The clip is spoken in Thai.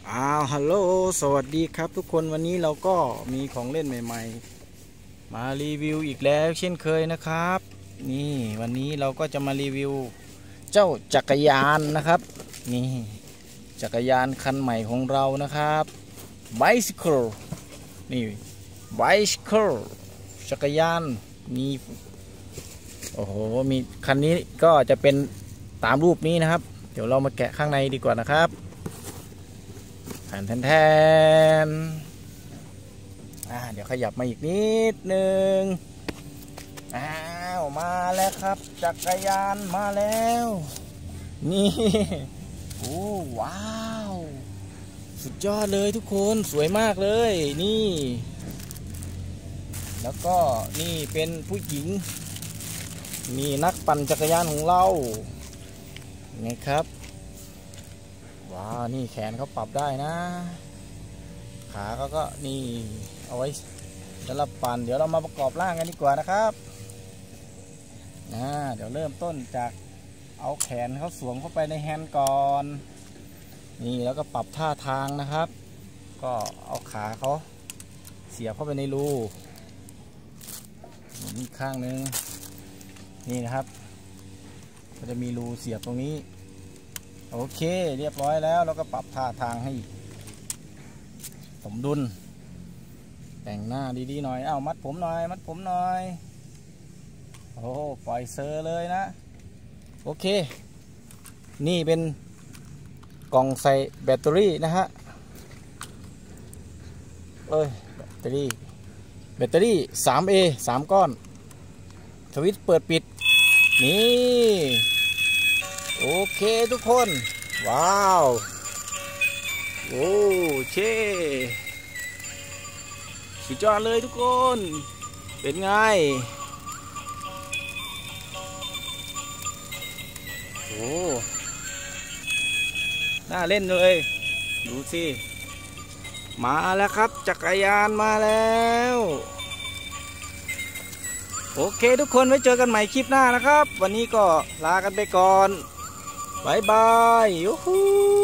ฮัลโหลสวัสดีครับทุกคนวันนี้เราก็มีของเล่นใหม่ๆมารีวิวอีกแล้วเช่นเคยนะครับนี่วันนี้เราก็จะมารีวิวเจ้าจักรยานนะครับนี่จักรยานคันใหม่ของเรานะครับ bicycle นี่ bicycle จักรยานมีโอ้โหมีคันนี้ก็จะเป็นตามรูปนี้นะครับเดี๋ยวเรามาแกะข้างในดีกว่านะครับแทนเดี๋ยวขยับมาอีกนิดนึงมาแล้วครับจักรยานมาแล้วนี่โอ้ว้าวสุดยอดเลยทุกคนสวยมากเลยนี่แล้วก็นี่เป็นผู้หญิงมีนักปั่นจักรยานของเราไงครับว้าวนี่แขนเขาปรับได้นะขาเขาก็นี่เอาไว้สำหรับปั่นเดี๋ยวเรามาประกอบร่างกันดีกว่านะครับเดี๋ยวเริ่มต้นจากเอาแขนเขาสวมเข้าไปในแฮนด์ก่อนนี่แล้วก็ปรับท่าทางนะครับก็เอาขาเขาเสียบเข้าไปในรูนี่ข้างนึงนี่นะครับก็จะมีรูเสียบตรงนี้โอเคเรียบร้อยแล้วเราก็ปรับท่าทางให้สมดุลแต่งหน้าดีๆหน่อยมัดผมหน่อยมัดผมหน่อยโอ้ปล่อยเซอร์เลยนะโอเคนี่เป็นกล่องใส่แบตเตอรี่นะฮะแบตเตอรี่ 3A 3 ก้อนสวิตช์เปิดปิดนี่โอเคทุกคนว้าวโอ้เช่สุดยอดเลยทุกคนเป็นไงโอ้น่าเล่นเลยดูสิมาแล้วครับจักรยานมาแล้วโอเคทุกคนไว้เจอกันใหม่คลิปหน้านะครับวันนี้ก็ลากันไปก่อนบายบายยูฮู